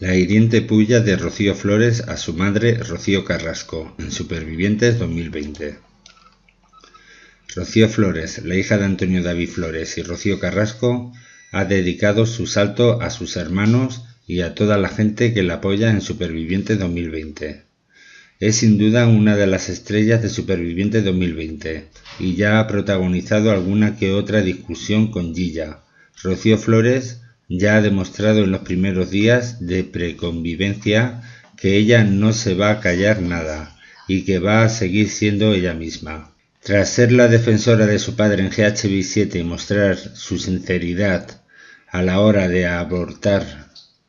La hiriente puya de Rocío Flores a su madre Rocío Carrasco, en Supervivientes 2020. Rocío Flores, la hija de Antonio David Flores y Rocío Carrasco, ha dedicado su salto a sus hermanos y a toda la gente que la apoya en Supervivientes 2020. Es sin duda una de las estrellas de Supervivientes 2020 y ya ha protagonizado alguna que otra discusión con Gilla. Rocío Flores ya ha demostrado en los primeros días de preconvivencia que ella no se va a callar nada y que va a seguir siendo ella misma. Tras ser la defensora de su padre en GHB7 y mostrar su sinceridad a la hora de abordar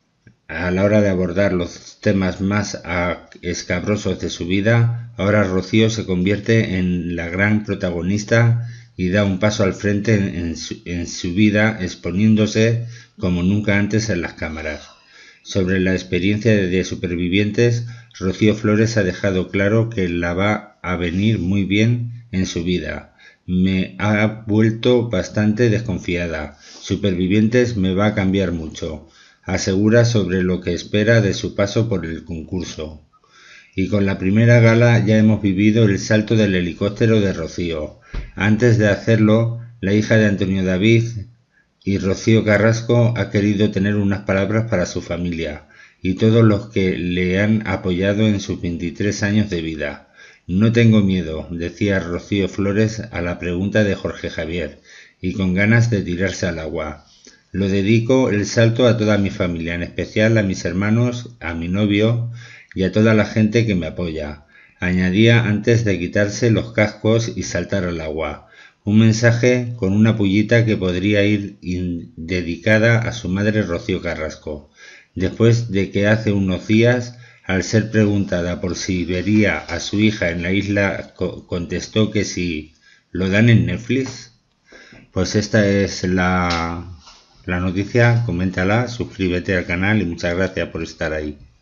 los temas más escabrosos de su vida, ahora Rocío se convierte en la gran protagonista y da un paso al frente en su vida, exponiéndose como nunca antes en las cámaras. Sobre la experiencia de Supervivientes, Rocío Flores ha dejado claro que la va a venir muy bien en su vida. Me ha vuelto bastante desconfiada. Supervivientes me va a cambiar mucho, asegura sobre lo que espera de su paso por el concurso. Y con la primera gala ya hemos vivido el salto del helicóptero de Rocío. Antes de hacerlo, la hija de Antonio David y Rocío Carrasco ha querido tener unas palabras para su familia y todos los que le han apoyado en sus 23 años de vida. No tengo miedo, decía Rocío Flores a la pregunta de Jorge Javier, y con ganas de tirarse al agua. Lo dedico el salto a toda mi familia, en especial a mis hermanos, a mi novio y a toda la gente que me apoya. Añadía antes de quitarse los cascos y saltar al agua. Un mensaje con una pullita que podría ir dedicada a su madre Rocío Carrasco, después de que hace unos días, al ser preguntada por si vería a su hija en la isla, contestó que si lo dan en Netflix. Pues esta es la noticia, coméntala, suscríbete al canal y muchas gracias por estar ahí.